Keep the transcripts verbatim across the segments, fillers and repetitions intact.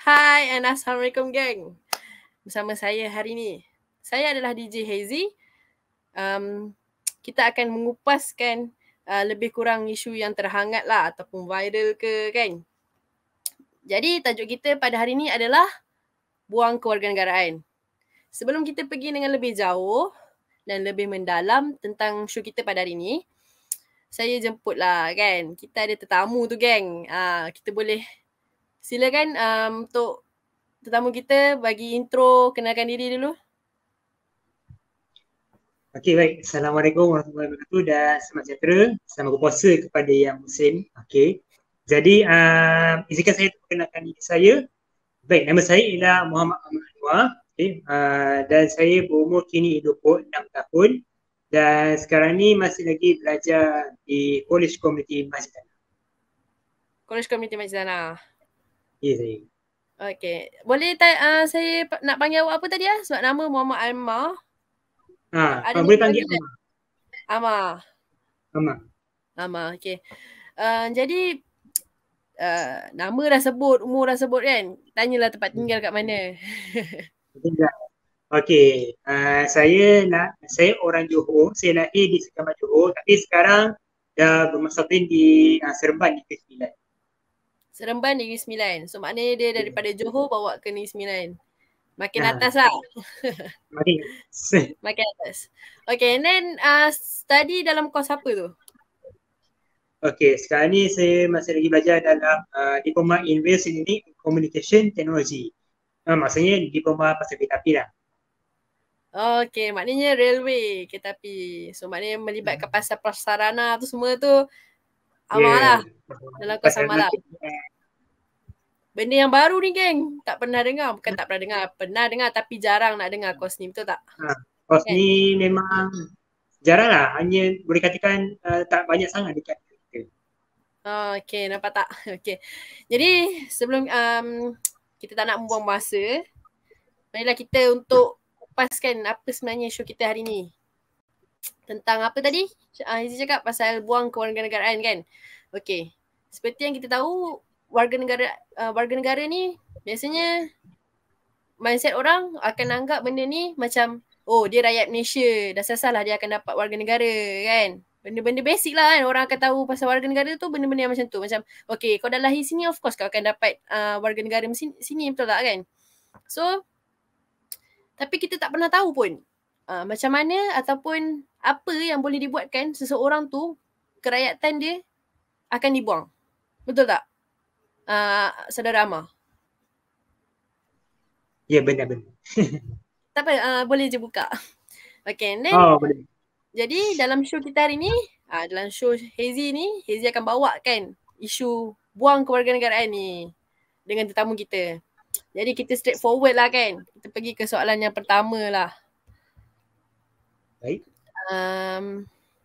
Hai and Assalamualaikum geng. Bersama saya hari ni. Saya adalah D J Hazy. Um, kita akan mengupaskan uh, lebih kurang isu yang terhangat lah ataupun viral ke kan. Jadi tajuk kita pada hari ni adalah buang kewarganegaraan. Sebelum kita pergi dengan lebih jauh dan lebih mendalam tentang show kita pada hari ni, saya jemput lah kan. Kita ada tetamu tu geng. Uh, kita boleh silakan um, untuk tetamu kita bagi intro, kenalkan diri dulu. Okey, baik. Assalamualaikum warahmatullahi wabarakatuh dan selamat sejahtera. Selamat berpuasa kepada yang muslim. Okey. Jadi, uh, izinkan saya untuk perkenalkan diri saya. Baik, nama saya ialah Muhammad Ahmad Anwar. Okay. Uh, dan saya berumur kini dua puluh enam tahun. Dan sekarang ni masih lagi belajar di College Community Masjid Tanah. College Community Masjid Tanah. Ya, saya. Okey. Boleh ta- uh, saya nak panggil awak apa tadi ah? Sebab nama Muhammad Ammar. Ha, Ada boleh panggil Ammar. Ammar. Ammar. Ammar, okey. Uh, jadi uh, nama dah sebut, umur dah sebut kan? Tanyalah tempat tinggal kat mana. Tinggal. Okey, uh, saya nak saya orang Johor, saya lahir di Segamat Johor, tapi sekarang dah bermasakin di uh, Seremban Negeri Sembilan. Seremban Negeri Sembilan. So maknanya dia daripada Johor bawa ke Negeri Sembilan. Makin Ha. atas lah. Makin Makin atas. Okay, and then uh, study dalam course apa tu? Okey, sekarang ni saya masih lagi belajar dalam uh, Diploma in Rail Engineering and Communication Technology. Uh, maksudnya Diploma pasal kereta api lah. Okay, maknanya railway, kereta api. So maknanya melibatkan pasal prasarana tu semua tu Ammar lah. Dalam course Ammar lah. Benda yang baru ni geng, tak pernah dengar. Bukan tak pernah dengar, pernah dengar tapi jarang nak dengar course ni, betul tak? Ha, course kan? Ni memang jarang lah, hanya boleh katakan uh, tak banyak sangat dekat kita. Oh, okay, nampak tak? Okay. Jadi sebelum um, kita tak nak membuang masa, marilah kita untuk kupaskan apa sebenarnya show kita hari ni. Tentang apa tadi? Hazy cakap pasal buang kewarganegaraan kan? Okay. Seperti yang kita tahu, warga negara uh, warga negara ni biasanya mindset orang akan anggap benda ni macam oh dia rakyat Malaysia, dah salah dia akan dapat warga negara kan. Benda-benda basic lah kan, orang akan tahu pasal warga negara tu benda-benda yang macam tu. Macam okay, kau dah lahir sini of course kau akan dapat uh, warga negara sini, sini, betul tak kan? So tapi kita tak pernah tahu pun uh, macam mana ataupun apa yang boleh dibuatkan seseorang tu kerakyatan dia akan dibuang. Betul tak? Uh, Saudara Ammar. Ya, benar-benar. Tak apa, uh, boleh je buka. Okay, and then oh, boleh. Jadi dalam show kita hari ni, uh, dalam show Hazy ni, Hazy akan bawa kan isu buang kewarganegaraan ni dengan tetamu kita. Jadi kita straight forward lah kan. Kita pergi ke soalan yang pertama lah. Baik. Um,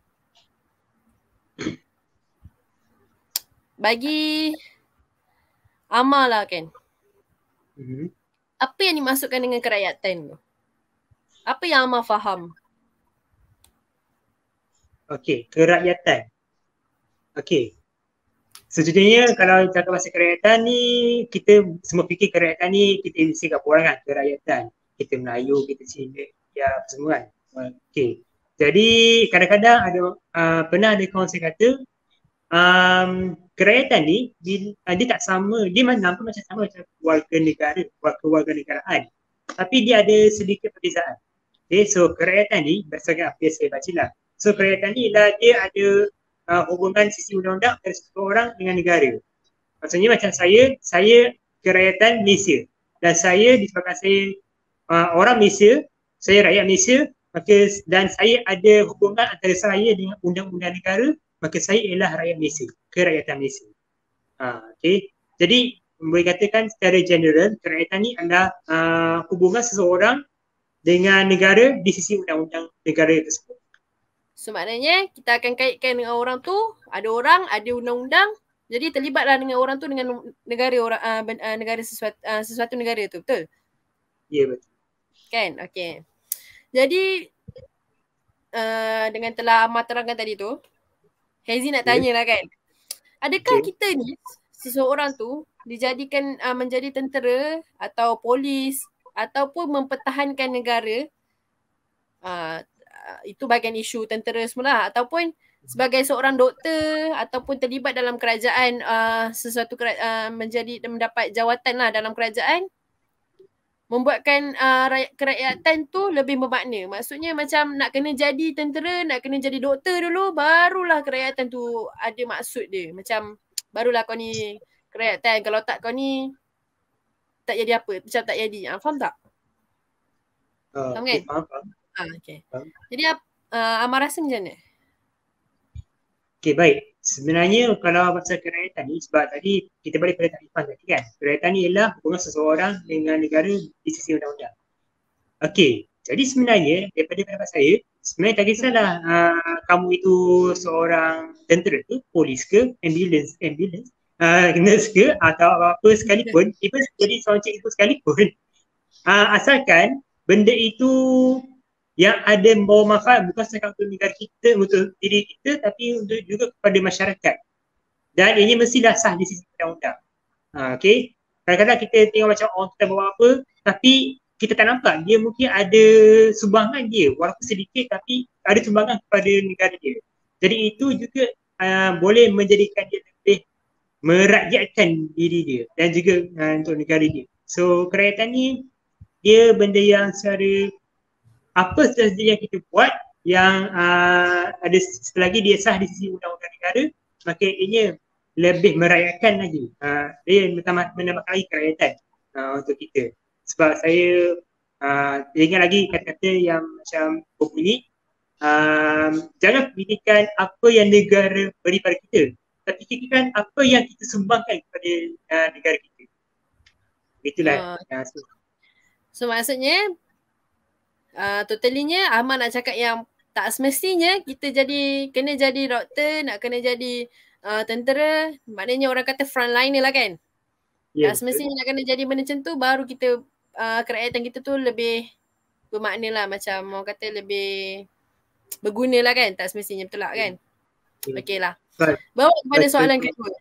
bagi Ammar lah kan. Mm-hmm. Apa yang dimasukkan dengan kerakyatan tu? Apa yang Ammar faham? Okey, kerakyatan. Okey. Sejujurnya kalau cakap pasal kerakyatan ni, kita semua fikir kerakyatan ni kita isi kat orang kan, kerakyatan. Kita Melayu, kita Cina, ya semua kan. Okey. Jadi kadang-kadang ada uh, pernah ada kawan saya kata um, kerakyatan ni dia, uh, dia tak sama, dia nampak macam sama macam warga negara, warga warga negaraan. Tapi dia ada sedikit perbezaan. Okay, so kerakyatan ni berdasarkan apa yang saya baca lah. So kerakyatan ni lah dia ada uh, hubungan sisi undang-undang dari seseorang dengan negara. Maksudnya macam saya, saya kerakyatan Malaysia dan saya disebabkan saya uh, orang Malaysia, saya rakyat Malaysia, maka dan saya ada hubungan antara saya dengan undang-undang negara, maka saya ialah rakyat Malaysia, kerakyatan Malaysia. Uh, okay. Jadi boleh katakan secara general kerakyatan ni adalah uh, hubungan seseorang dengan negara di sisi undang-undang negara tersebut. So maknanya kita akan kaitkan dengan orang tu, ada orang, ada undang-undang, jadi terlibatlah dengan orang tu dengan negara orang uh, uh, negara sesuatu uh, sesuatu negara tu, betul? Ya, betul. Kan? Okey. Jadi uh, dengan telah Ammar terangkan tadi tu, Hazy nak yeah. tanya lah kan. Adakah okay. kita ni seseorang tu dijadikan uh, menjadi tentera atau polis ataupun mempertahankan negara, uh, itu bahagian isu tentera semula, ataupun sebagai seorang doktor ataupun terlibat dalam kerajaan, uh, sesuatu kera- uh, menjadi mendapat jawatan lah dalam kerajaan, membuatkan uh, rakyat, kerakyatan tu lebih bermakna. Maksudnya macam nak kena jadi tentera, nak kena jadi doktor dulu, barulah kerakyatan tu ada maksud dia. Macam barulah kau ni kerakyatan, kalau tak kau ni tak jadi apa, macam tak jadi. Uh, faham tak? Uh, Faham okay, kan? faham, faham. Ah, okay. Faham. Jadi uh, Amar rasa macam mana? Okay, baik. Sebenarnya kalau pasal kerakyatan ni, sebab tadi kita balik pada takrifan tadi kan, kerakyatan ni ialah hubungan seseorang dengan negara di sisi undang-undang. Okey, jadi sebenarnya daripada pendapat saya, sebenarnya tak kisahlah uh, kamu itu seorang tentera ke, polis ke, ambulans, ambulans, uh, nurse ke atau apa sekalipun, even jadi seorang cikgu sekalipun, uh, asalkan benda itu yang ada membawa manfaat bukan sekadar untuk negara kita, untuk diri kita, tapi untuk juga kepada masyarakat. Dan ini mestilah sah di sisi undang-undang. Uh, Okey, kadang-kadang kita tengok macam orang kita bawa apa, tapi kita tak nampak dia mungkin ada sumbangan dia, walaupun sedikit tapi ada sumbangan kepada negara dia. Jadi itu juga uh, boleh menjadikan dia lebih merakyatkan diri dia dan juga uh, untuk negara dia. So kerakyatan ni dia benda yang secara apa sahaja yang kita buat yang uh, ada selagi dia sah di sisi undang-undang negara, maka ianya lebih merakyatkan lagi. Uh, dia menambah lagi kerakyatan uh, untuk kita. Sebab saya uh, ingat lagi kata-kata yang macam berbunyi, uh, jangan fikirkan apa yang negara beri pada kita, tapi fikirkan apa yang kita sumbangkan kepada uh, negara kita. Itulah. Uh, uh, so. so maksudnya uh, totalinya Ahmad nak cakap yang tak semestinya kita jadi kena jadi doktor, nak kena jadi uh, tentera, maknanya orang kata frontliner lah kan. Yeah, tak semestinya nak kena jadi benda macam tu baru kita uh, kerakyatan kita tu lebih bermakna lah, macam orang kata lebih berguna lah kan. Tak semestinya, betul lah kan? Yeah. Okey lah. Bawa kepada soalan kedua.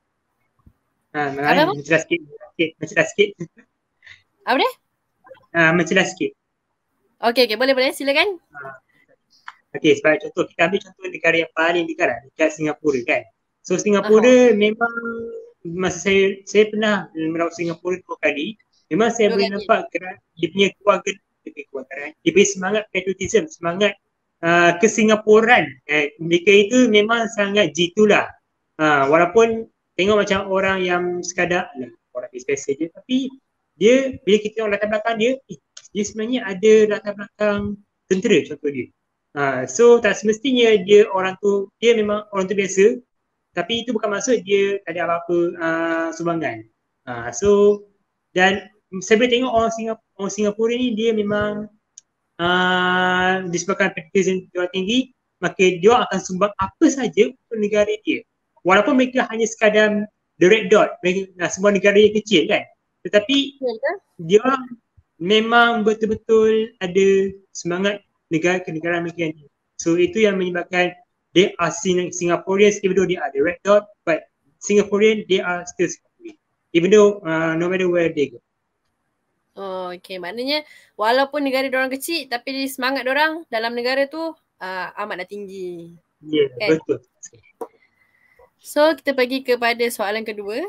Ha, apa? Mencelah sikit. Mencelah sikit. Apa dia? Ha, mencelah sikit. Okey, okey. Boleh, boleh. Silakan. Ha. Okey, sebagai contoh, kita ambil contoh negara yang paling dekat lah, dekat Singapura kan. So Singapura uh-huh. memang masa saya saya pernah merawat Singapura dua kali, memang saya dua boleh kali. nampak gerak dia punya keluarga, dia punya keluarga, dia punya semangat patriotism, semangat uh, kesingapuran. Eh, mereka itu memang sangat jitulah. Uh, walaupun tengok macam orang yang sekadar lah, orang biasa je, tapi dia bila kita tengok latar belakang dia, eh, dia sebenarnya ada latar belakang tentera contoh dia. Uh, so tak semestinya dia orang tu, dia memang orang tu biasa, tapi itu bukan maksud dia tak ada apa-apa uh, sumbangan. Uh, so dan saya boleh tengok orang Singapura, orang Singapura ni dia memang uh, disebabkan patriotism yang tinggi, maka dia akan sumbang apa saja untuk negara dia. Walaupun mereka hanya sekadar the red dot, mereka, nah, semua negara yang kecil kan. Tetapi ya, dia memang betul-betul ada semangat negara ke negara mereka yang tinggi. So itu yang menyebabkan they are Singaporeans, even though they are the red dot, but Singaporean, they are still Singaporean, even though uh, no matter where they go. Oh, okay. Maknanya walaupun negara diorang kecil, tapi semangat diorang dalam negara tu uh, amatlah tinggi. Ya, yeah, kan? Betul. So, kita pergi kepada soalan kedua.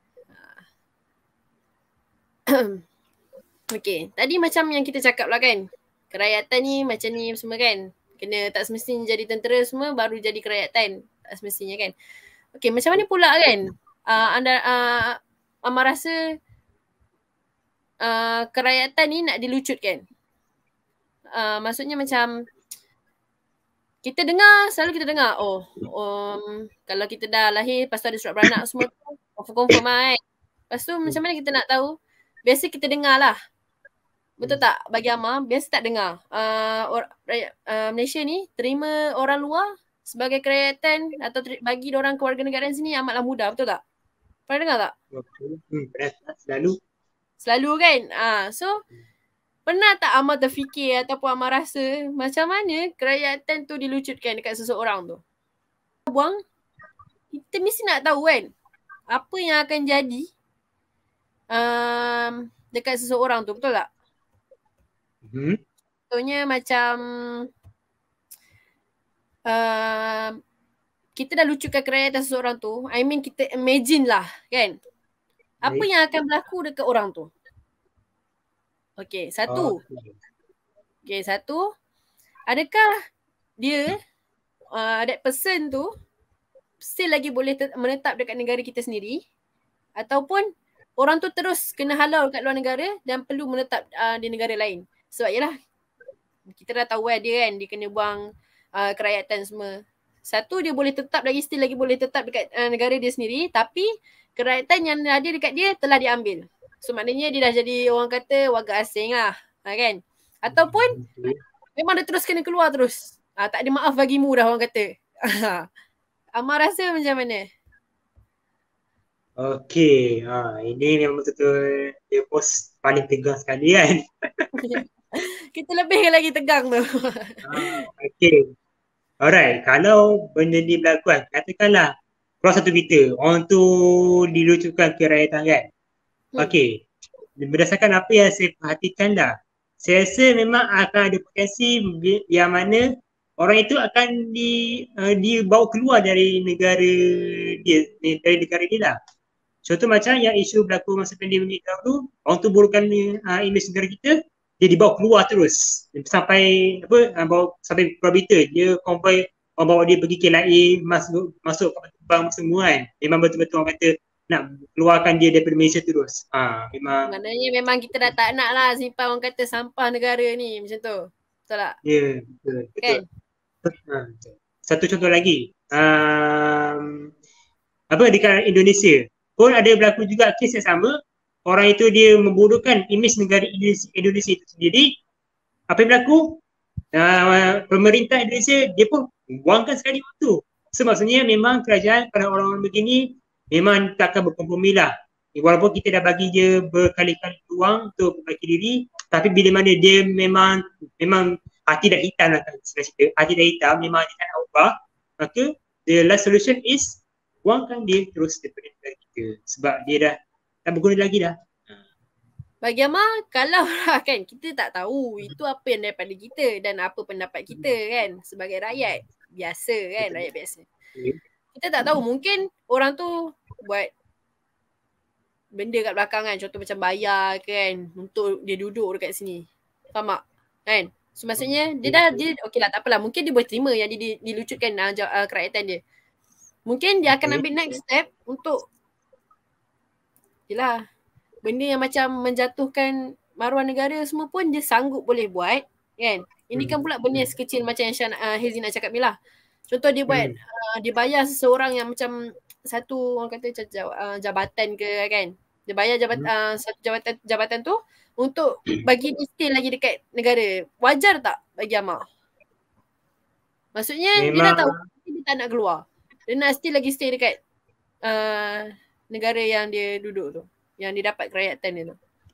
Okay, tadi macam yang kita cakap lah kan, kerakyatan ni macam ni semua kan. Kena tak semestinya jadi tentera semua baru jadi kerakyatan. Tak semestinya kan. Okay, macam mana pula kan uh, anda uh, Amar rasa uh, kerakyatan ni nak dilucutkan? Uh, maksudnya macam kita dengar, selalu kita dengar, oh um, kalau kita dah lahir lepas tu ada surat beranak semua tu, confirm-confirm lah kan. Lepas tu macam mana kita nak tahu? Biasa kita dengar lah. Betul tak bagi Amar? Biasa tak dengar. Uh, or, uh, Malaysia ni terima orang luar sebagai kerakyatan atau ter- bagi orang kewarganegaraan sini amatlah mudah. Betul tak? Pernah dengar tak? Betul. Hmm, selalu. Selalu kan? Uh, so, pernah tak Amar terfikir ataupun Amar rasa macam mana kerakyatan tu dilucutkan dekat seseorang tu? Buang, kita mesti nak tahu kan? apa yang akan jadi um, dekat seseorang tu, betul tak? Hmm. Contohnya macam uh, kita dah lucukan kerakyatan seseorang tu, I mean kita imagine lah kan, apa Baik. yang akan berlaku dekat orang tu. Okay, satu. Okay. Okay, satu. Adakah dia, uh, that person tu still lagi boleh menetap dekat negara kita sendiri, ataupun orang tu terus kena halau kat luar negara dan perlu menetap uh, di negara lain. Sebab yalah, kita dah tahu kan dia kan, dia kena buang uh, kerakyatan semua. Satu, dia boleh tetap lagi, still lagi boleh tetap dekat uh, negara dia sendiri, tapi kerakyatan yang ada dekat dia telah diambil. So maknanya dia dah jadi orang kata warga asing lah, ha, kan? Ataupun Okay. memang dia terus kena keluar terus. Ha, tak ada maaf bagimu dah orang kata. Amar rasa macam mana? Okay, ha, ini memang betul-betul dia post paling tegang sekali kan. Kita lebih lagi tegang tu. Ha, okay, alright. Kalau benda ni berlaku kan, katakanlah keluar satu berita, orang tu dilucukan kerakyatan kan. Hmm. Okay, berdasarkan apa yang saya perhatikan dah, saya rasa memang akan ada potensi yang mana orang itu akan di uh, dibawa keluar dari negara dia, dari negara dia lah. Contoh macam yang isu berlaku masa pandemik dahulu, orang tu burukkan uh, imej negara kita, dia dibawa keluar terus sampai apa uh, bawa sampai keluar berita, dia konvoi orang bawa dia pergi K L A, masuk masuk kapal terbang semua kan. Memang betul-betul orang kata nak keluarkan dia daripada Malaysia terus. Ha, memang. Maknanya memang kita dah tak nak lah simpan orang kata sampah negara ni macam tu. Betul tak? Ya, yeah, betul. Kan? Ha, satu contoh lagi. Um, apa dekat Indonesia pun ada berlaku juga kes yang sama. Orang itu dia memburukkan imej negara Indonesia, Indonesia itu sendiri. Apa yang berlaku? Uh, pemerintah Indonesia dia pun buangkan sekali waktu. So maksudnya memang kerajaan pada orang-orang begini memang tak akan berkompromi lah. Walaupun kita dah bagi dia berkali-kali peluang untuk perbaiki diri, tapi bila mana dia memang memang hati dah hitam lah kan, cerita. Hati dah hitam, memang dia tak nak ubah, maka the last solution is buangkan dia terus daripada negara kita. Sebab dia dah tak berguna lagi dah. Bagi Amar, kalau lah kan, kita tak tahu itu apa yang daripada kita dan apa pendapat kita kan sebagai rakyat biasa kan, rakyat biasa. Kita tak tahu, mungkin orang tu buat benda kat belakang kan, contoh macam bayar kan untuk dia duduk dekat sini. Faham tak? Kan? So maksudnya dia dah, dia okey lah tak apalah, mungkin dia boleh terima yang dia dilucutkan uh, uh, kerakyatan dia. Mungkin dia akan ambil next step untuk yelah, benda yang macam menjatuhkan maruah negara semua pun dia sanggup boleh buat kan. Ini kan pula benda yang sekecil macam yang Syah, uh, Hazy nak cakap ni lah. Contoh dia buat, uh, dia bayar seseorang yang macam satu orang kata uh, jabatan ke kan. Dia bayar jabat, uh, satu jabatan jabatan tu untuk bagi dia stay lagi dekat negara. Wajar tak bagi Amar? Maksudnya memang dia dah tahu dia tak nak keluar. Dia nak still lagi stay dekat uh, negara yang dia duduk tu, yang dia dapat kerakyatan dia tu.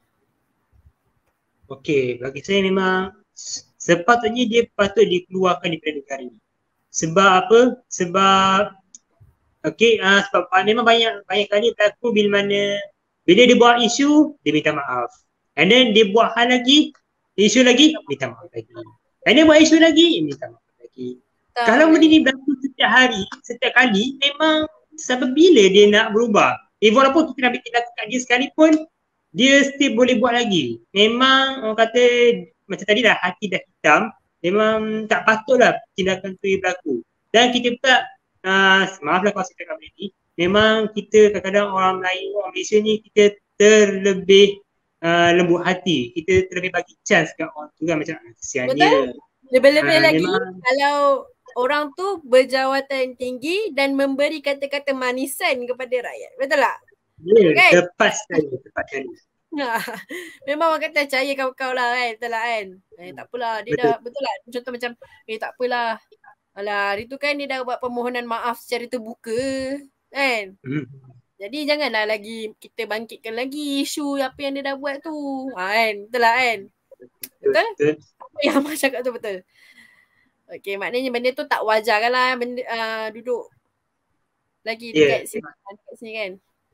Okey, bagi saya memang sepatutnya dia patut dikeluarkan daripada negara ni. Sebab apa? Sebab okey, uh, sebab memang banyak banyak kali berlaku bila mana bila dia buat isu, dia minta maaf. And then dia buat hal lagi, isu lagi, minta maaf lagi. And then buat isu lagi, minta maaf lagi. Tak. Kalau benda ni berlaku setiap hari, setiap kali, memang sampai bila dia nak berubah? Eh, walaupun kita nak bikin tindakan kat dia sekalipun, dia still boleh buat lagi. Memang orang kata, macam tadi dah, hati dah hitam, memang tak patutlah tindakan tu berlaku. Dan kita pula, uh, maaflah kalau saya cakap ni, memang kita kadang-kadang orang Melayu, orang Malaysia ni, kita terlebih uh, lembut hati. Kita terlebih bagi chance kat orang tu kan, macam kesiannya. Betul? Lebih-lebih uh, lagi, memang, kalau orang tu berjawatan tinggi dan memberi kata-kata manisan kepada rakyat. Betul tak? Ya, yeah, okay. Tepat sekali. Tepat sekali. Nah, memang orang kata percaya kau-kau lah kan. Betul lah kan? Eh, tak apalah. Dia betul. dah, betul lah. Contoh macam, eh tak apalah. Alah, hari tu kan dia dah buat permohonan maaf secara terbuka. Kan? Hmm. Jadi janganlah lagi kita bangkitkan lagi isu apa yang dia dah buat tu. Ha, kan? Betul lah kan? Betul? Betul. Apa yang Amar cakap tu betul. Okay, maknanya benda tu tak wajar kan lah benda, uh, duduk lagi dekat, yeah. sini, dekat sini kan.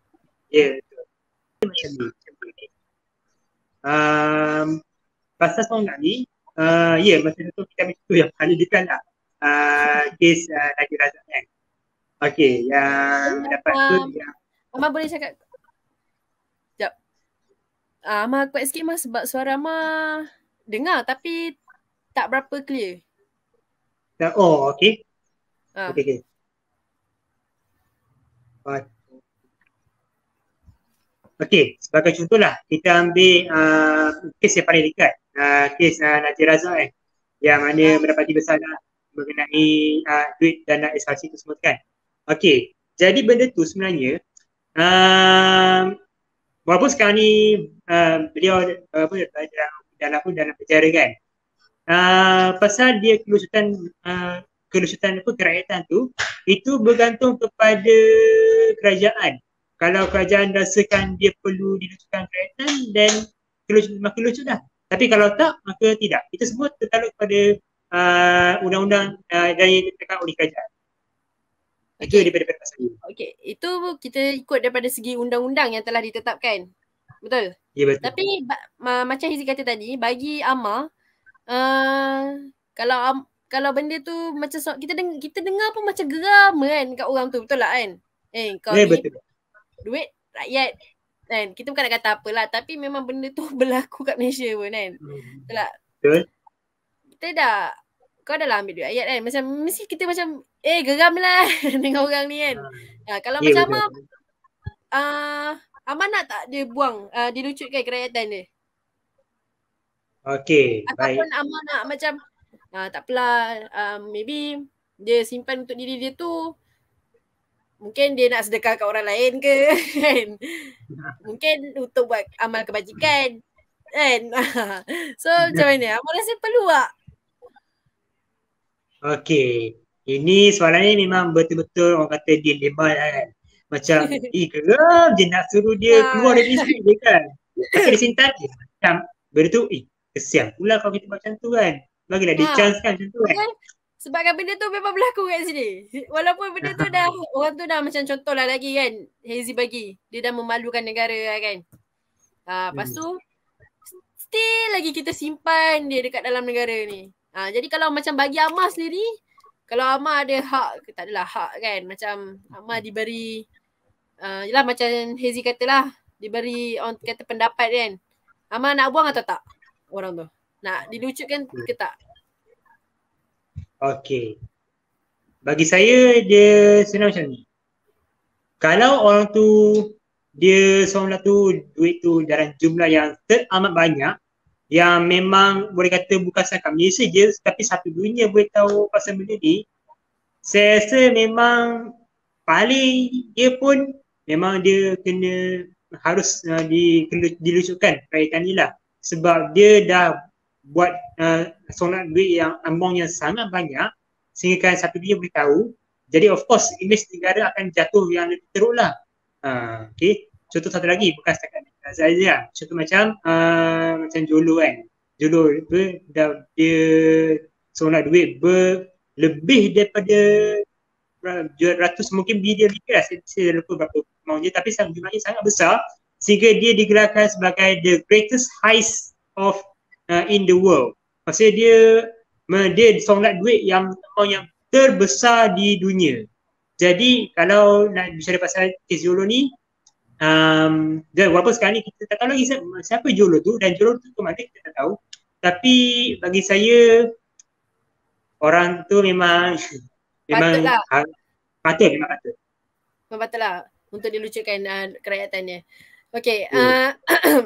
Ya, betul. Macam ni. Um, pasal sonat ni, uh, ya, masa tu kita ambil tu yang paling dekat lah. Uh, kes uh, Najib Razak kan. Okey, yang dapat tu Um, yang Amar boleh cakap. Sekejap. Uh, Amar kuat sikit Amar sebab suara Amar dengar tapi tak berapa clear. oh, okey. Uh. Okey, okey. Okey, sebagai contohlah, kita ambil uh, kes yang paling dekat. Uh, kes uh, Najib Razak kan. Yang mana Uh. mendapati bersalah mengenai uh, duit dana S R C itu semua kan. Okey, jadi benda tu sebenarnya uh, walaupun sekarang ni uh, beliau uh, apa dalam dalam apa dalam penjara kan. Uh, pasal dia kelusutan uh, kelusutan apa kerakyatan tu itu bergantung kepada kerajaan. Kalau kerajaan rasakan dia perlu dilucutkan kerakyatan dan kelucut, maka lucut dah. Tapi kalau tak, maka tidak. Itu semua tertakluk kepada uh, undang-undang uh, yang ditetapkan oleh kerajaan. Okay. Itu daripada pasal ini. Okey, itu kita ikut daripada segi undang-undang yang telah ditetapkan. Betul? Ya, betul. Tapi ma- macam Hizi kata tadi, bagi Amar, uh, kalau um, kalau benda tu macam so, kita dengar kita dengar pun macam geram kan kat orang tu, betul tak kan? Eh, kau ya, ni betul. duit rakyat kan. Kita bukan nak kata apalah, tapi memang benda tu berlaku kat Malaysia pun kan. Hmm. Betul tak? Betul. Kita dah, kau dah lah ambil duit rakyat kan. Macam mesti kita macam eh geram lah dengan orang ni kan. Ha, kalau ya, macam betul. Amar, uh, Amar nak tak dia buang, uh, dilucutkan kerakyatan dia? Okey, Ataupun baik. Amar nak macam uh, tak apalah, um, maybe dia simpan untuk diri dia tu, mungkin dia nak sedekah kat orang lain ke kan. Mungkin untuk buat amal kebajikan kan. So macam mana? Amar rasa perlu tak? Okey, ini soalan ni memang betul-betul orang kata dilema kan. Macam, eh geram je nak suruh dia keluar dari isteri dia kan. Tapi di sini tadi, macam benda tu, eh kesian pula kalau kita buat macam tu kan. Bagilah dia Ha. chance kan macam tu kan. Sebabkan benda tu memang berlaku kat sini. Walaupun benda tu dah, orang tu dah macam contoh lah lagi kan, Hazy bagi. Dia dah memalukan negara lah kan. Ha, lepas tu, still lagi kita simpan dia dekat dalam negara ni. Ha, jadi kalau macam bagi Amar sendiri, kalau Amar ada hak, tak adalah hak kan. Macam Amar diberi, uh, yelah macam Hazy katalah, diberi orang kata pendapat kan. Amar nak buang atau tak orang tu? Nak dilucutkan ke tak? Okey. Bagi saya, dia senang macam ni. Kalau orang tu, dia seorang tu, duit tu dalam jumlah yang teramat banyak, yang memang boleh kata bukan setakat Malaysia je, tapi satu dunia boleh tahu pasal benda ni, saya rasa memang paling dia pun memang dia kena harus uh, di, dilucutkan kaitan ni lah. Sebab dia dah buat uh, solat duit yang amount yang sangat banyak sehingga kan satu dunia boleh tahu. Jadi of course image negara akan jatuh yang lebih teruk lah. Uh, okay. Contoh satu lagi, bukan setakat Azazia. Contoh macam uh, macam Jolo kan. Jolo dia, dia solat duit ber, lebih daripada ratus mungkin bilion lebih lah. Saya, saya lupa berapa amount dia, tapi jumlahnya sangat besar sehingga dia digelarkan sebagai the greatest heist of uh, in the world. Maksudnya dia dia solat duit yang yang terbesar di dunia. Jadi kalau nak bicara pasal kes Jolo ni, um, dan walaupun sekarang ni kita tak tahu lagi siapa, siapa Jolo tu dan Jolo tu ke mana kita tak tahu. Tapi bagi saya orang tu memang memang patutlah. Ha, patut memang patut. Memang patutlah untuk dilucutkan uh, kerajaatannya. Okey, yeah. uh,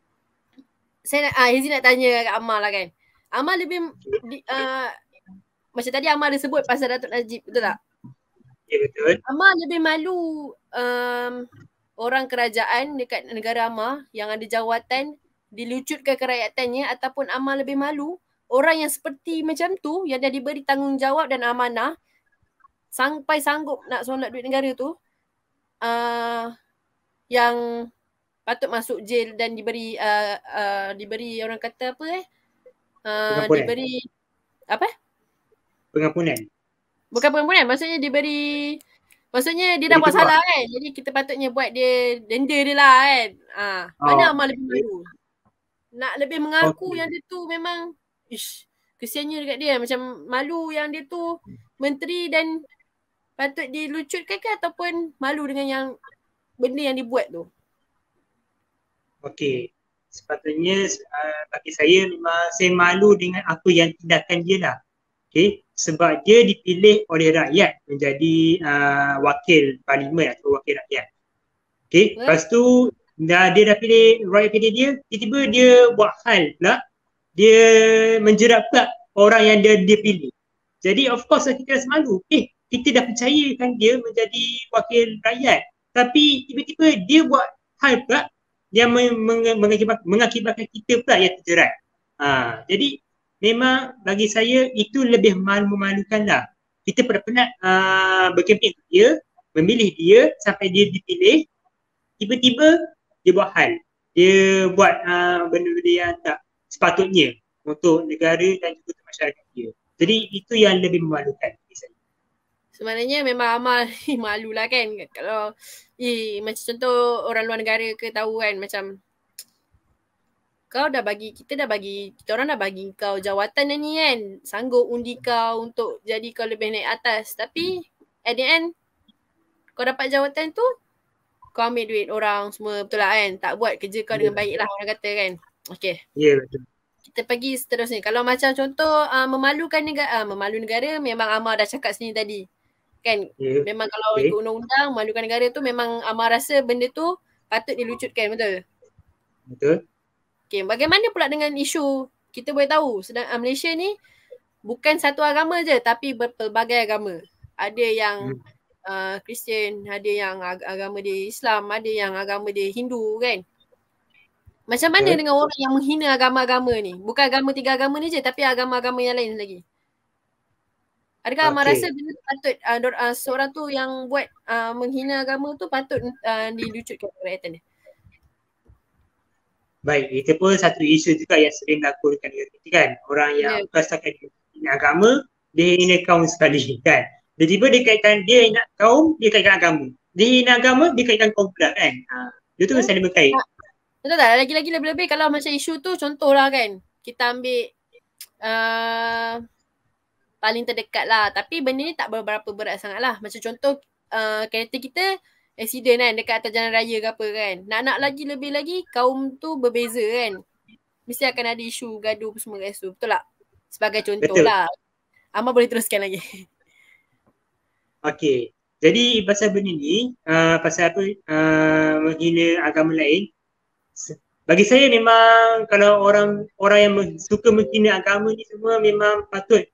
saya nak, uh, Hazy nak tanya kat Amar lah kan. Amar lebih, di, uh, macam tadi Amar ada sebut pasal Datuk Najib, betul tak? Ya, betul. Amar lebih malu um, orang kerajaan dekat negara Amar yang ada jawatan dilucutkan kerajaatannya, ataupun Amar lebih malu orang yang seperti macam tu yang dah diberi tanggungjawab dan amanah sampai sanggup nak solat duit negara tu, uh, yang patut masuk jail dan diberi uh, uh, diberi orang kata apa eh uh, diberi apa pengampunan. Bukan pengampunan, maksudnya diberi Maksudnya dia dah Jadi buat kita salah kan. Jadi kita patutnya buat dia denda dia lah kan. Ha, mana oh, amal lebih okay. malu. Nak lebih mengaku Okay. yang dia tu memang ish, kesiannya dekat dia. Macam malu yang dia tu menteri dan patut dilucutkan ke ataupun malu dengan yang benda yang dibuat tu. Okey. Sepatutnya uh, bagi saya memang saya malu dengan apa yang tindakan dia lah. Okey, sebab dia dipilih oleh rakyat menjadi uh, wakil parlimen atau wakil rakyat. Okey, What? lepas tu dah dia dah pilih, rakyat pilih dia, tiba-tiba dia buat hal pula, dia menjerat pula orang yang dia dia pilih. Jadi of course kita rasa malu. Eh, kita dah percayakan dia menjadi wakil rakyat. Tapi tiba-tiba dia buat hal pula yang mengakibatkan, mengakibatkan kita pula yang terjerat. Ha, jadi memang bagi saya itu lebih memalukan lah. Kita penat-penat uh, berkempen untuk dia, memilih dia sampai dia dipilih, tiba-tiba dia buat hal. Dia buat uh, benda-benda yang tak sepatutnya untuk negara dan juga untuk masyarakat dia. Jadi itu yang lebih memalukan bagi saya. Sebenarnya memang amal malu lah kan. Kalau eh, macam contoh orang luar negara ke tahu kan macam kau dah bagi, kita dah bagi, kita orang dah bagi kau jawatan ni kan. Sanggup undi kau untuk jadi kau lebih naik atas. Tapi at the end kau dapat jawatan tu, kau ambil duit orang semua, betul lah kan. Tak buat kerja kau yeah. dengan baik lah orang kata kan. Okay. Ya yeah, betul. Kita pergi seterusnya. Kalau macam contoh uh, memalukan negara, uh, memalu negara memang Amar dah cakap sini tadi. Kan yeah. memang kalau okay. ikut undang-undang memalukan negara tu memang Amar rasa benda tu patut dilucutkan, betul? Betul. Okay, bagaimana pula dengan isu kita boleh tahu sedang uh, Malaysia ni bukan satu agama je tapi berpelbagai agama. Ada yang uh, Kristian, ada yang ag- agama dia Islam, ada yang agama dia Hindu kan. Macam mana okay. dengan orang yang menghina agama-agama ni? Bukan agama tiga agama ni je tapi agama-agama yang lain lagi. Adakah okay. Amar rasa benda tu patut uh, uh, seorang tu yang buat uh, menghina agama tu patut uh, dilucutkan kerakyatan dia? Baik, itu pun satu isu juga yang sering dilakukan kita kan. Orang yang yeah. berdasarkan hina agama, dia hina kaum sekali kan. Tiba-tiba dia kaitkan dia hina kaum, dia kaitkan agama. Dia hina agama, dia kaitkan kaum pula kan. Ha. Dia tu yeah. saling berkait. Betul tak? Lagi-lagi lebih-lebih kalau macam isu tu contohlah kan. Kita ambil uh, paling terdekat lah. Tapi benda ni tak berapa berat sangat lah. Macam contoh uh, kereta kita accident kan dekat atas jalan raya ke apa kan. Nak-nak lagi lebih lagi kaum tu berbeza kan. Mesti akan ada isu gaduh semua kat situ. Betul tak? Sebagai contoh Betul. lah. Amar boleh teruskan lagi. Okey. Jadi pasal benda ni, uh, pasal apa uh, menghina agama lain. Bagi saya memang kalau orang orang yang suka menghina agama ni semua memang patut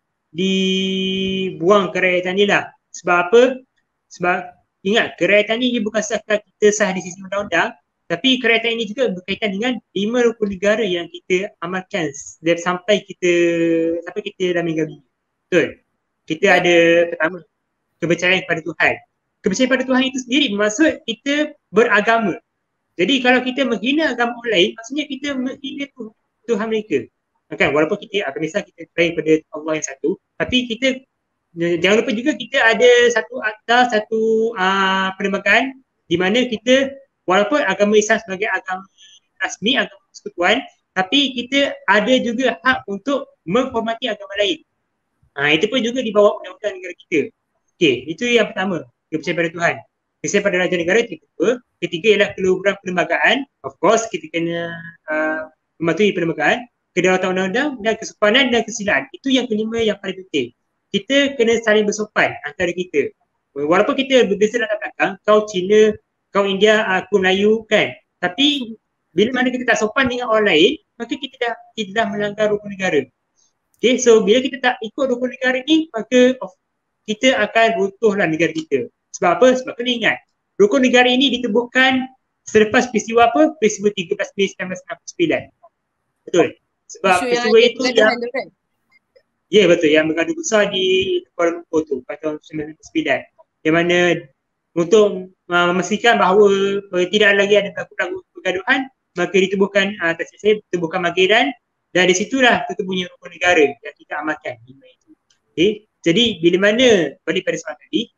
dibuang kerakyatan ni lah. Sebab apa? Sebab ingat, kerakyatan ni bukan sekadar kita sah di sisi undang-undang, tapi kerakyatan ini juga berkaitan dengan lima rukun negara yang kita amalkan sampai kita sampai kita dah meninggal dunia. Betul? Kita ada pertama, kepercayaan kepada Tuhan. Kepercayaan pada Tuhan itu sendiri bermaksud kita beragama. Jadi kalau kita menghina agama orang lain, maksudnya kita menghina Tuhan mereka. Kan? Walaupun kita akan misal kita percaya kepada Allah yang satu, tapi kita jangan lupa juga kita ada satu akta, satu uh, perlembagaan di mana kita walaupun agama Islam sebagai agama rasmi, agama persekutuan, tapi kita ada juga hak untuk menghormati agama lain. Ha, itu pun juga di bawah undang-undang negara kita. Okey, itu yang pertama, kepercayaan pada Tuhan. Kepercayaan pada raja negara itu kedua. Ketiga ialah keluhuran perlembagaan. Of course, kita kena uh, mematuhi perlembagaan, kedaulatan undang-undang dan kesopanan dan kesusilaan. Itu yang kelima yang paling penting. Kita kena saling bersopan antara kita. Walaupun kita berbeza latar belakang, kau Cina, kau India, aku Melayu kan. Tapi bila mana kita tak sopan dengan orang lain, maka kita dah kita dah melanggar rukun negara. Okay, so bila kita tak ikut rukun negara ni, maka oh, kita akan runtuhlah negara kita. Sebab apa? Sebab kena ingat, rukun negara ini ditubuhkan selepas peristiwa apa? Peristiwa tiga belas Mei seribu sembilan ratus enam puluh sembilan. Betul? Sebab isu peristiwa itu yang kan? Ya yeah, betul, yang bergaduh besar di Kuala Lumpur tu pada tahun sembilan puluh sembilan. Yang mana untuk uh, memastikan bahawa uh, tidak lagi ada berlaku pergaduhan, maka ditubuhkan uh, tak saya ditubuhkan Mageran dan di situlah tertubuhnya rukun negara yang kita amalkan. Okay. Jadi bila mana balik pada soalan tadi,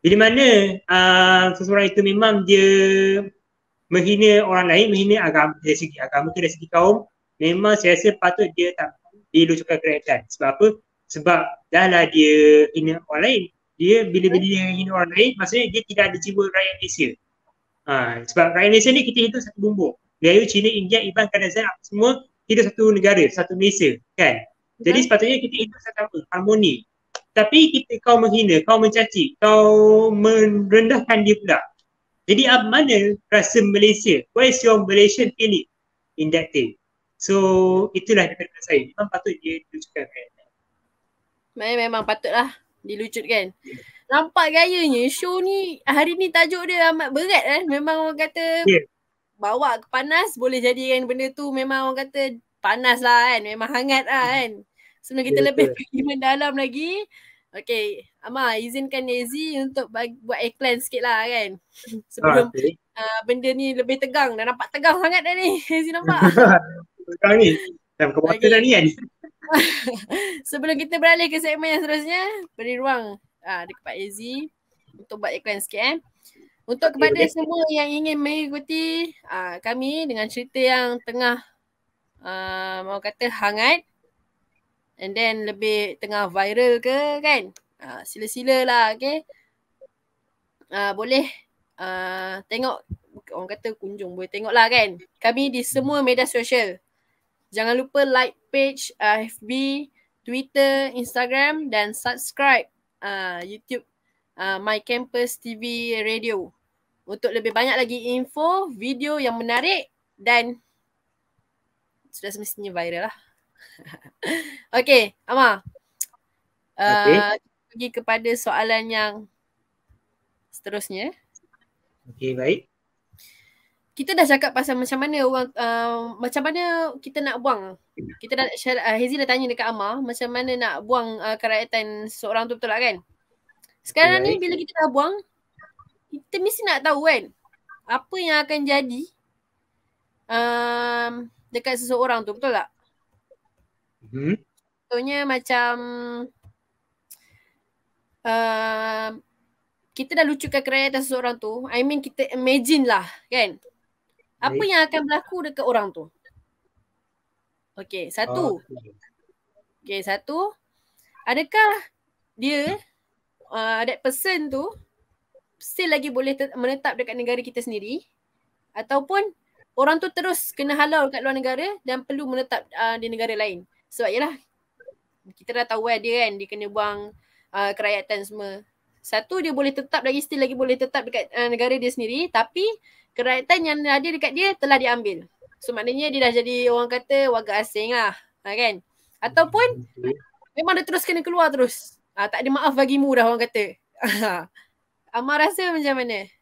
bila mana uh, seseorang itu memang dia menghina orang lain, menghina agama, dari segi agama ke dari segi kaum, memang saya rasa patut dia tak dilucukan kerajaan. Sebab apa? Sebab dah lah dia hina orang lain. Dia bila-bila dia hina orang lain, maksudnya dia tidak ada jiwa rakyat Malaysia. Ha, sebab rakyat Malaysia ni kita hidup satu bumbung. Melayu, Cina, India, Iban, Kadazan, semua hidup satu negara, satu Malaysia. Kan? Jadi sepatutnya kita hidup satu harmoni. Tapi kita kau menghina, kau mencaci, kau merendahkan dia pula. Jadi apa mana rasa Malaysia? Where is your Malaysian feeling in that thing? So itulah daripada saya. Memang patut dia dilucutkan. Memang patutlah dilucutkan. Nampak gayanya show ni hari ni tajuk dia amat berat kan. Memang orang kata yeah. bawa ke panas boleh jadikan benda tu memang orang kata panas lah kan. Memang hangat lah kan. Sebelum kita yeah, lebih pergi mendalam lagi. Okay, Amar izinkan Nazy untuk bagi, buat iklan sikit lah kan. Sebelum okay. uh, benda ni lebih tegang. Dah nampak tegang sangat dah ni. Nazy nampak. Tegang ni. Dalam keputusan okay. dah ni kan. Sebelum kita beralih ke segmen yang seterusnya, beri ruang uh, dekat Pak Nazy untuk buat iklan sikit eh. Untuk okay, kepada okay. semua yang ingin mengikuti uh, kami dengan cerita yang tengah uh, mau kata hangat, and then lebih tengah viral ke kan. Uh, sila-sila lah okay. Uh, boleh uh, tengok, orang kata kunjung, boleh tengok lah kan. Kami di semua media sosial. Jangan lupa like page uh, F B, Twitter, Instagram dan subscribe uh, YouTube uh, My Campus T V Radio. Untuk lebih banyak lagi info, video yang menarik dan sudah semestinya viral lah. Okay, Amar. Uh, okay. Pergi kepada soalan yang seterusnya. Okay, baik. Kita dah cakap pasal macam mana orang, uh, macam mana kita nak buang. Kita dah, uh, Hazy dah tanya dekat Amar, macam mana nak buang uh, kerakyatan seorang tu, betul tak kan? Sekarang okay. ni bila kita dah buang, kita mesti nak tahu kan, apa yang akan jadi um, dekat seseorang tu, betul tak? Hmm. Contohnya macam uh, kita dah lucukan kerakyatan seseorang tu. I mean kita imagine lah kan. Apa Baik. yang akan berlaku dekat orang tu? Okay, satu. Okay, okay satu. Adakah dia, uh, that person tu still lagi boleh te- menetap dekat negara kita sendiri? Ataupun orang tu terus kena halau dekat luar negara dan perlu menetap uh, di negara lain? Sebab yalah, kita dah tahu kan dia kan, dia kena buang uh, kerakyatan semua. Satu, dia boleh tetap lagi, still lagi boleh tetap dekat uh, negara dia sendiri, tapi kerakyatan yang ada dekat dia telah diambil. So maknanya dia dah jadi orang kata warga asing lah, ha, kan? Ataupun memang dia terus kena keluar terus. Ha, tak ada maaf bagimu dah orang kata. Amar rasa macam mana?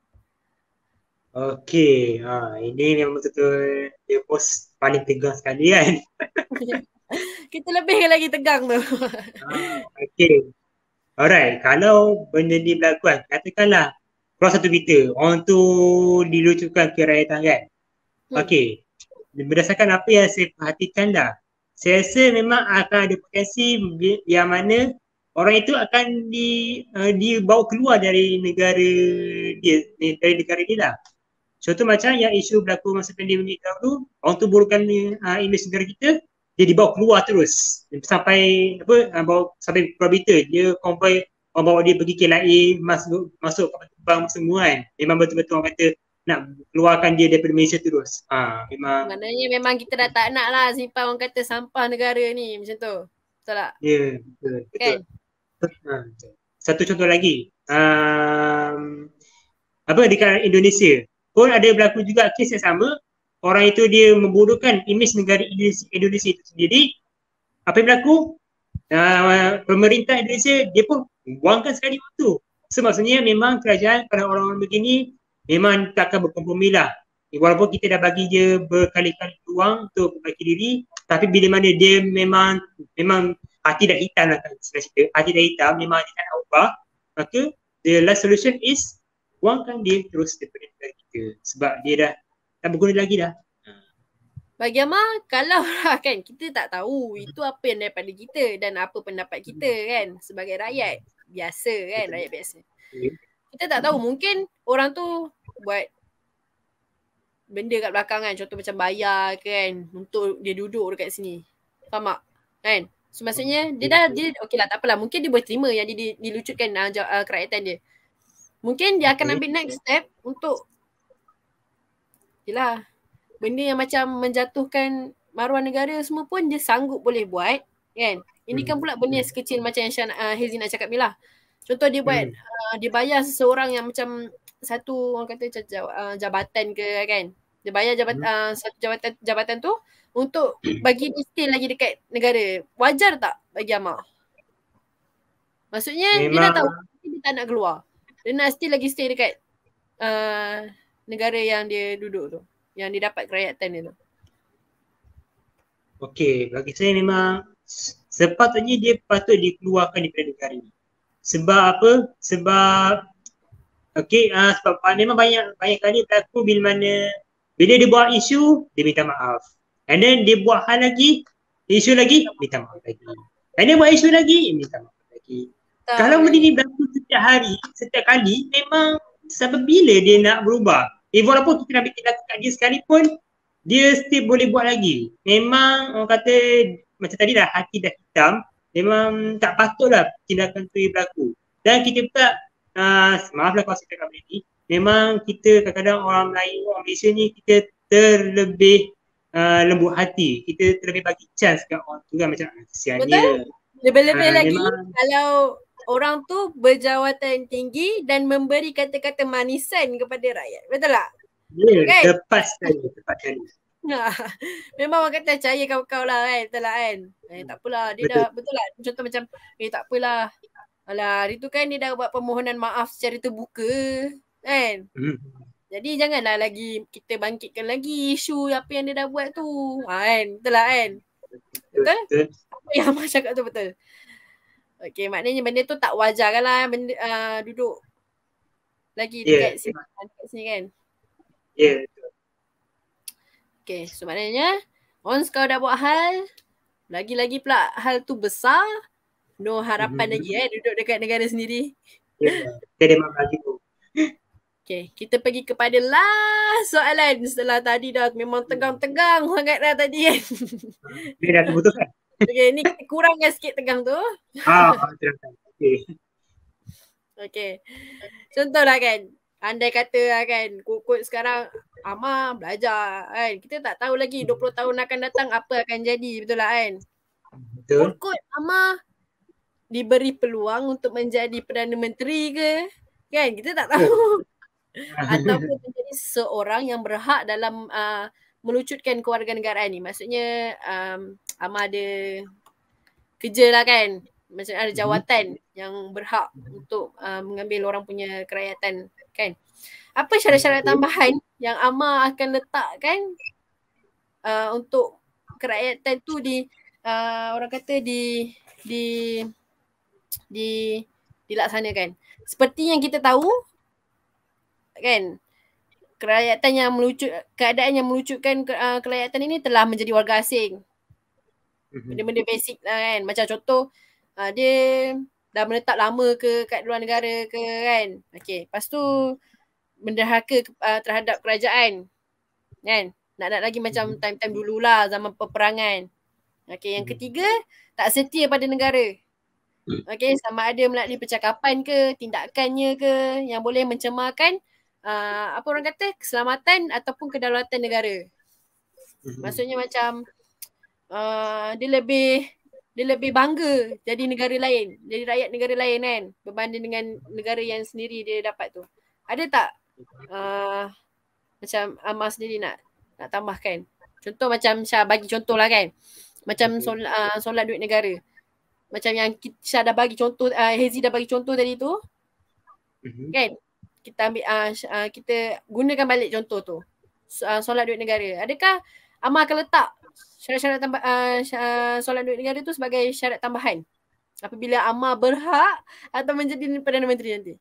Okey, ha, ini memang betul-betul dia post paling tegang sekali kan. Kita lebih lagi tegang tu. ha, Okey. Alright, kalau benda ni berlaku kan, katakanlah keluar satu berita, orang tu dilucukan kerakyatan kan. Hmm. Okey, berdasarkan apa yang saya perhatikan dah, saya rasa memang akan ada potensi yang mana orang itu akan di, uh, dibawa keluar dari negara dia, dari negara dia lah. Contoh macam yang isu berlaku masa pandemik dahulu, orang tu burukkan uh, imej negara kita, dia dibawa keluar terus sampai apa uh, bawa sampai keluar berita, dia konvoi orang bawa dia pergi K L I A, masuk masuk kapal terbang semua kan. Memang betul-betul orang kata nak keluarkan dia daripada Malaysia terus. Ha, memang maknanya memang kita dah tak nak lah simpan orang kata sampah negara ni macam tu. Betul tak? Ya, yeah, betul. Kan? Ha, satu contoh lagi. Um, apa dekat Indonesia pun ada berlaku juga kes yang sama. Orang itu dia memburukkan imej negara Indonesia, Indonesia itu sendiri. Apa yang berlaku? Uh, pemerintah Indonesia dia pun buangkan sekali waktu. So maksudnya memang kerajaan pada orang-orang begini memang tak akan berkompromi lah. Walaupun kita dah bagi dia berkali-kali peluang untuk perbaiki diri, tapi bila mana dia memang memang hati dah hitam lah kan, cerita. Hati dah hitam, memang dia tak nak ubah, maka the last solution is buangkan dia terus daripada negara kita. Sebab dia dah tak berguna lagi dah. Bagi Amar, kalau kan kita tak tahu itu apa yang daripada kita dan apa pendapat kita kan sebagai rakyat. biasa kan, Betul. rakyat biasa. Okay. Kita tak tahu, mungkin orang tu buat benda kat belakang kan, contoh macam bayar kan untuk dia duduk dekat sini. Faham tak? Kan? So maksudnya dia dah, dia okey lah, tak apalah, mungkin dia boleh terima yang dia dilucutkan uh, uh, kerakyatan dia. Mungkin dia akan Okay. ambil next step untuk yelah, benda yang macam menjatuhkan maruah negara semua pun dia sanggup boleh buat kan. Ini kan pula benda yang sekecil macam yang Syah, uh, Hazy nak cakap ni lah. Contoh dia buat, Hmm. uh, dia bayar seseorang yang macam satu orang kata macam uh, jabatan ke kan. Dia bayar jabat, Hmm. uh, satu jabatan jabatan tu untuk bagi dia stay lagi dekat negara. Wajar tak bagi Amar? Maksudnya Memang, dia dah tahu dia tak nak keluar. Dia nak still lagi stay dekat uh, negara yang dia duduk tu. Yang dia dapat kerakyatan dia tu. okey, bagi saya memang sepatutnya dia patut dikeluarkan daripada negara ni. Sebab apa? Sebab okey, uh, sebab uh, memang banyak banyak kali berlaku bila mana bila dia buat isu, dia minta maaf. And then dia buat hal lagi, isu lagi, minta maaf lagi. And then buat isu lagi, minta maaf lagi. Tak Kalau benda boleh. ni berlaku setiap hari, setiap kali, memang sampai bila dia nak berubah? Eh, walaupun kita nak bikin laku kat dia sekalipun, dia still boleh buat lagi. Memang orang kata, macam tadi dah, hati dah hitam, memang tak patutlah tindakan tu yang berlaku. Dan kita pula, uh, maaflah kalau saya cakap benda ni, memang kita kadang-kadang orang Melayu, orang Malaysia ni, kita terlebih uh, lembut hati. Kita terlebih bagi chance kat orang tu kan, macam kesian dia. Betul. Lebih-lebih Ah, lagi memang- kalau orang tu berjawatan tinggi dan memberi kata-kata manisan kepada rakyat. Betul tak? Ya, Kan? tepat sekali, tepat sekali. Memang orang kata percaya kau-kau lah kan. Betul lah kan? Eh tak apalah. Dia Betul. dah, betul lah. Contoh macam, eh tak apalah. Alah, hari tu kan dia dah buat permohonan maaf secara terbuka. Kan? Hmm. Jadi janganlah lagi kita bangkitkan lagi isu apa yang dia dah buat tu. Ha, kan? Betul lah kan? Betul? Betul. Apa yang Amar cakap tu betul. Okey, maknanya benda tu tak wajar kan lah benda, uh, duduk lagi Ya, dekat sini, dekat sini kan. ya. Okey, so maknanya once kau dah buat hal, lagi-lagi pula hal tu besar, no harapan Mhm. lagi eh duduk dekat negara sendiri. Ya, kita memang lagi tu. Okey, kita pergi kepada last soalan setelah tadi dah memang tegang-tegang sangat dah tadi kan. Dia dah terputuskan. Okey, ni kita kurangkan sikit tegang tu. Ah, terangkan. Okey. Okey. Contohlah kan, andai kata lah kan, kod-kod sekarang Amar belajar kan. Kita tak tahu lagi dua puluh tahun akan datang apa akan jadi, betul lah kan? Betul. Kod-kod Amar diberi peluang untuk menjadi Perdana Menteri ke? Kan? Kita tak tahu. Ataupun menjadi seorang yang berhak dalam uh, melucutkan kewarganegaraan ni. Maksudnya um, Amar ada kerja lah kan. Maksudnya ada jawatan mm-hmm. yang berhak untuk uh, mengambil orang punya kerakyatan kan. Apa syarat-syarat tambahan yang Amar akan letakkan uh, untuk kerakyatan tu di uh, orang kata di di di dilaksanakan. Seperti yang kita tahu kan, kerakyatan yang melucut keadaan yang melucutkan ke, uh, kerakyatan ini telah menjadi warga asing. Benda-benda basic lah kan. Macam contoh uh, dia dah menetap lama ke kat luar negara ke kan. Okey, lepas tu menderhaka uh, terhadap kerajaan kan. Nak-nak lagi macam time-time dululah zaman peperangan. Okey, yang ketiga tak setia pada negara. Okey, sama ada melalui percakapan ke, tindakannya ke yang boleh mencemarkan uh, apa orang kata keselamatan ataupun kedaulatan negara. Maksudnya macam uh, dia lebih dia lebih bangga jadi negara lain, jadi rakyat negara lain kan berbanding dengan negara yang sendiri dia dapat tu. Ada tak uh, macam Amar sendiri nak nak tambahkan? Contoh macam Syah bagi contoh lah kan. Macam solat, uh, solat duit negara. Macam yang Syah dah bagi contoh, uh, Hazy dah bagi contoh tadi tu. Mm-hmm. Kan? Kita ambil uh, uh, kita gunakan balik contoh tu. Uh, solat duit negara. Adakah Amar akan letak syarat-syarat tambah uh, solat duit negara tu sebagai syarat tambahan apabila Amar berhak atau menjadi Perdana Menteri nanti?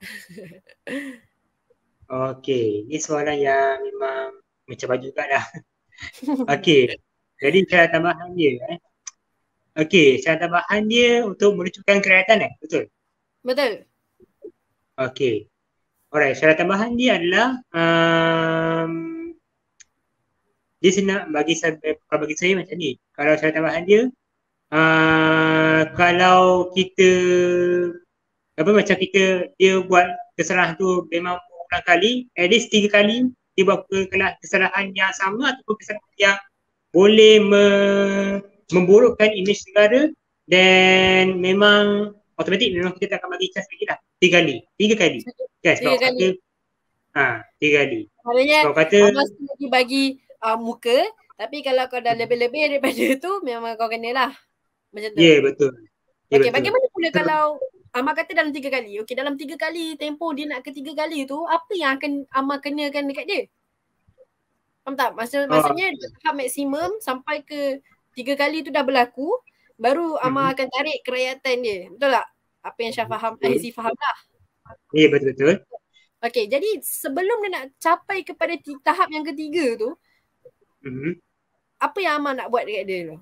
Okey, ini soalan yang memang mencabar juga dah. Okey, jadi syarat tambahan dia eh. Okey, syarat tambahan dia untuk melucutkan kerakyatan eh, betul? Betul. Okey. Alright, syarat tambahan dia adalah um, dia senang bagi saya, kalau bagi saya macam ni. Kalau syarat tambahan dia, uh, kalau kita apa macam kita dia buat kesalahan tu memang berulang kali, at least tiga kali dia buat kesalahan yang sama ataupun kesalahan yang boleh me, memburukkan imej negara, dan memang automatik memang kita tak akan bagi chance lagi lah. Tiga kali. Tiga kali. Kan sebab Tiga kali. kata ha, tiga kali. Maknanya sebab kata Amas lagi bagi uh, muka, tapi kalau kau dah lebih-lebih daripada tu memang kau kena lah. Macam tu. Ya, yeah, betul. Yeah, Okey, betul. bagaimana pula kalau Amar kata dalam tiga kali. Okey, dalam tiga kali tempoh dia nak ketiga kali tu, apa yang akan Amar kenakan dekat dia? Faham tak? Maksud, oh. Maksudnya tahap maksimum sampai ke tiga kali tu dah berlaku, baru Amar mm-hmm. akan tarik kerakyatan dia. Betul tak? Apa yang Syah faham, eh, Si faham lah. Ya, yeah, betul-betul. Okey, jadi sebelum dia nak capai kepada t- tahap yang ketiga tu, mm-hmm. apa yang Amar nak buat dekat dia tu?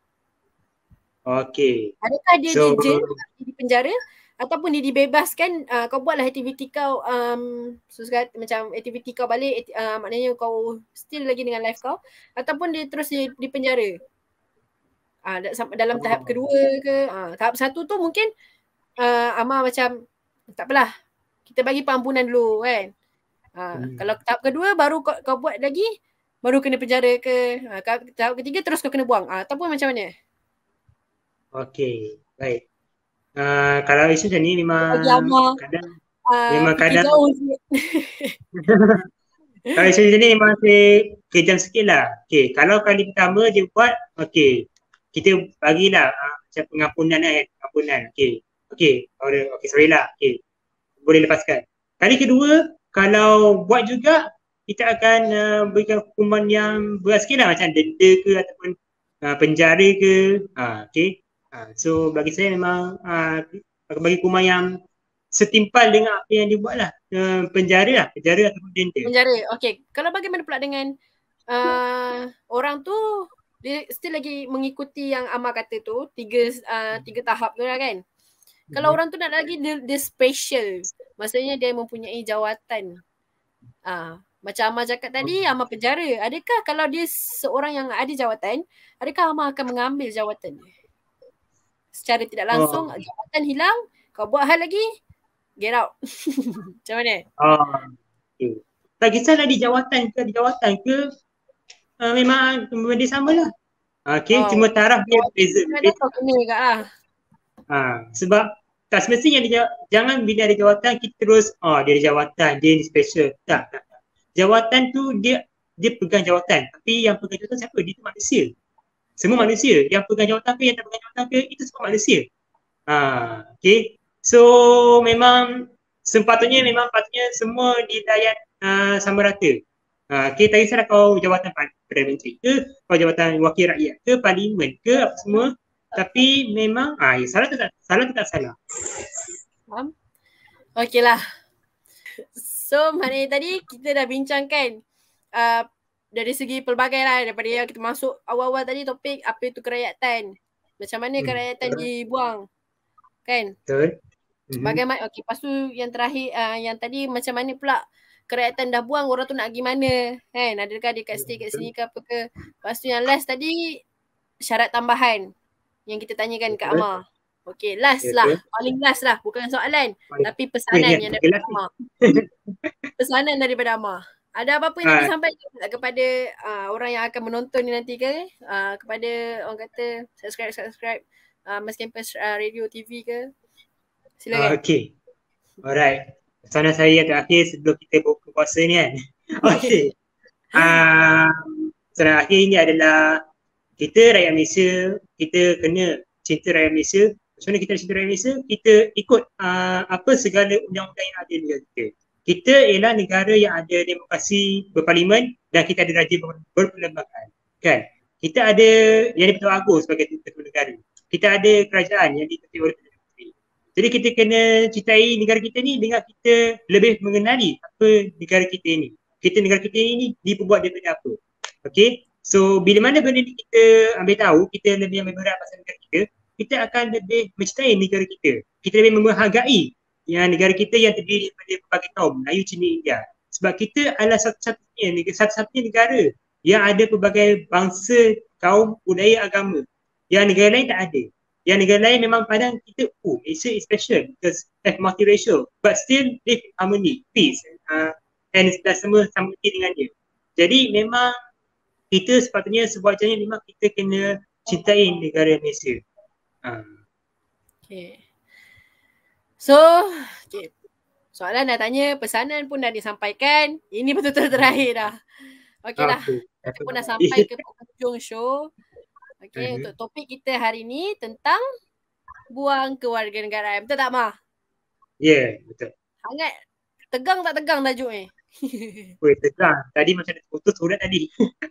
Okey. Adakah dia so, di jail, di penjara, ataupun dia dibebaskan, uh, kau buatlah aktiviti kau, um, susukat, macam aktiviti kau balik, uh, maknanya kau still lagi dengan life kau, ataupun dia terus di, di penjara. Uh, dalam tahap kedua ke, uh, tahap satu tu mungkin uh, Amar macam, tak apalah, kita bagi pengampunan dulu kan. Uh, hmm. Kalau tahap kedua baru kau, kau buat lagi, baru kena penjara ke, uh, tahap ketiga terus kau kena buang, uh, ataupun macam mana? Okey, baik. Uh, kalau isu macam ni memang kadang uh, memang kadang kalau isu macam ni memang kejam sikit lah. Okey, kalau kali pertama dia buat, okey, kita bagilah uh, macam pengampunan kan, pengampunan. Okey, okey, okey, okay, sorry lah, okey, boleh lepaskan. Kali kedua, kalau buat juga, kita akan uh, berikan hukuman yang berat sikit lah, macam denda ke ataupun uh, penjara ke, uh, okey. Uh, so bagi saya memang uh, bagi hukuman yang setimpal dengan apa yang dia buat lah, uh, penjara lah, penjara ataupun denda. Penjara, okey. Kalau bagaimana pula dengan uh, orang tu, dia still lagi mengikuti yang Amar kata tu, tiga uh, tiga tahap tu lah kan. Mm-hmm. Kalau orang tu nak lagi, dia, dia special, maksudnya dia mempunyai jawatan. Uh, macam Amar cakap tadi, Amar penjara. Adakah kalau dia seorang yang ada jawatan, adakah Amar akan mengambil jawatan dia? Secara tidak langsung, oh. jawatan hilang, kau buat hal lagi, get out. Macam mana? Oh, okay. Tak kisahlah di jawatan ke, di jawatan ke, uh, memang dia sama lah. Okay, oh. Cuma taraf dia berbeza. Kau kena juga lah. Ha, sebab tak semestinya dia, jangan bila ada jawatan, kita terus, oh dia ada jawatan, dia ni special. Tak, tak, tak. Jawatan tu, dia dia pegang jawatan. Tapi yang pegang jawatan siapa? Dia tu manusia. Semua manusia. Yang pegang jawatan ke, yang tak pegang jawatan ke, itu semua manusia. Ha, okay. So, memang sepatutnya, memang patutnya semua dilayan uh, sama rata. Ha, okay, tak kisahlah kau jawatan Perdana Menteri ke, kau jawatan Wakil Rakyat ke, Parlimen ke, apa semua. Tapi memang, ah, ya, salah tu tak salah. Tu tak salah. Faham? Okey lah. So, maknanya tadi kita dah bincangkan uh, dari segi pelbagai lah, daripada yang kita masuk awal-awal tadi topik apa itu kerakyatan, macam mana kerakyatan hmm. dibuang kan. Betul. Mm-hmm. Bagaimana, okey, lepas tu yang terakhir uh, yang tadi macam mana pula kerakyatan dah buang, orang tu nak pergi mana kan, adakah dia kat stay kat sini ke apa ke. Lepas tu yang last tadi syarat tambahan yang kita tanyakan kat Amar. Okey, last yeah, lah, yeah. paling last lah, bukan soalan paling. Tapi pesanan yeah, yang daripada Amar. Pesanan daripada Amar. Ada apa-apa yang ha. nak disampaikan kepada uh, orang yang akan menonton ni nanti ke? Uh, kepada orang kata subscribe, subscribe uh, Mas Campus uh, Radio T V ke? Silakan. Uh, okay. Alright. Pesanan saya yang terakhir sebelum kita buka puasa ni kan. Okay. uh, pesanan akhir ni adalah kita rakyat Malaysia, kita kena cinta rakyat Malaysia. Macam mana kita cinta rakyat Malaysia? Kita ikut uh, apa segala undang-undang yang ada di negara kita. Kita ialah negara yang ada demokrasi berparlimen dan kita ada raja berperlembagaan. Kan? Kita ada yang di-Pertuan Agong sebagai ketua negara. Kita ada kerajaan yang diketuai oleh Perdana Menteri. Jadi kita kena cintai negara kita ni dengan kita lebih mengenali apa negara kita ni. Kita negara kita ni diperbuat daripada apa. Okay? So bila mana benda ni kita ambil tahu, kita lebih ambil berat pasal negara kita, kita akan lebih mencintai negara kita. Kita lebih menghargai yang negara kita yang terdiri daripada berbagai kaum, Melayu, Cina, India. Sebab kita adalah satu-satunya negara, satu-satunya negara yang ada pelbagai bangsa, kaum, budaya, agama. Yang negara lain tak ada. Yang negara lain memang pandang kita, oh, Malaysia is special because have multiracial, but still live in harmony, peace, uh, and dah semua sama dengan dia. Jadi memang kita sepatutnya sebuah jalan memang kita kena cintai negara Malaysia. Uh. Okay. So, okay. Soalan dah tanya, pesanan pun dah disampaikan. Ini betul-betul terakhir dah. Okey lah. Okay. Kita pun dah sampai ke penghujung show. Okey, uh-huh. Untuk topik kita hari ni tentang buang kewarganegaraan. Betul tak, Ma? Ya, yeah, betul. Sangat tegang tak tegang tajuk ni? Weh, tegang. Tadi macam ada putus surat tadi.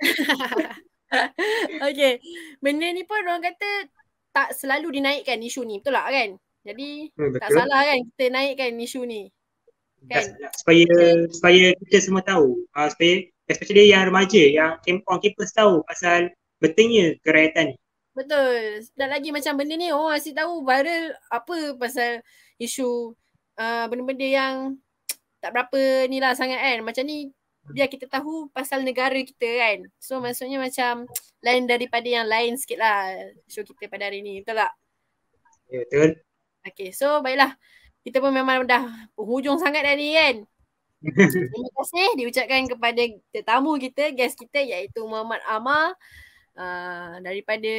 Okey. Benda ni pun orang kata tak selalu dinaikkan isu ni. Betul tak kan? Jadi hmm, tak salah kan kita naikkan isu ni. Kan? Supaya okay. supaya kita semua tahu. Uh, supaya especially yang remaja, yang orang campus tahu pasal pentingnya kerakyatan ni. Betul. Dan lagi macam benda ni orang asyik tahu viral apa pasal isu uh, benda-benda yang tak berapa ni lah sangat kan. Macam ni biar kita tahu pasal negara kita kan. So maksudnya macam lain daripada yang lain sikit lah show kita pada hari ni. Betul tak? Ya, betul. Okay, so baiklah. Kita pun memang dah penghujung sangat dah ni kan. Terima kasih diucapkan kepada tetamu kita, guest kita iaitu Muhammad Amar. Uh, daripada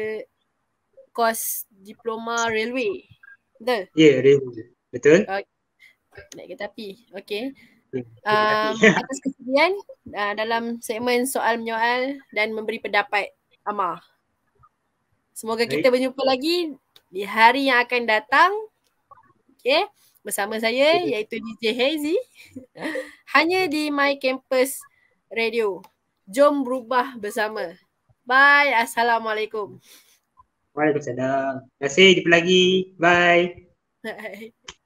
kos diploma railway. Betul? Ya, yeah, railway. Betul. Okay. Naik kereta api. Okey. Um, atas kesediaan uh, dalam segmen soal menyoal dan memberi pendapat Amar. Semoga Baik. kita berjumpa lagi di hari yang akan datang. Okey. Bersama saya okay. iaitu D J Hazy. Hanya di My Campus Radio. Jom berubah bersama. Bye. Assalamualaikum. Waalaikumsalam. Terima kasih. Jumpa lagi. Bye. Bye.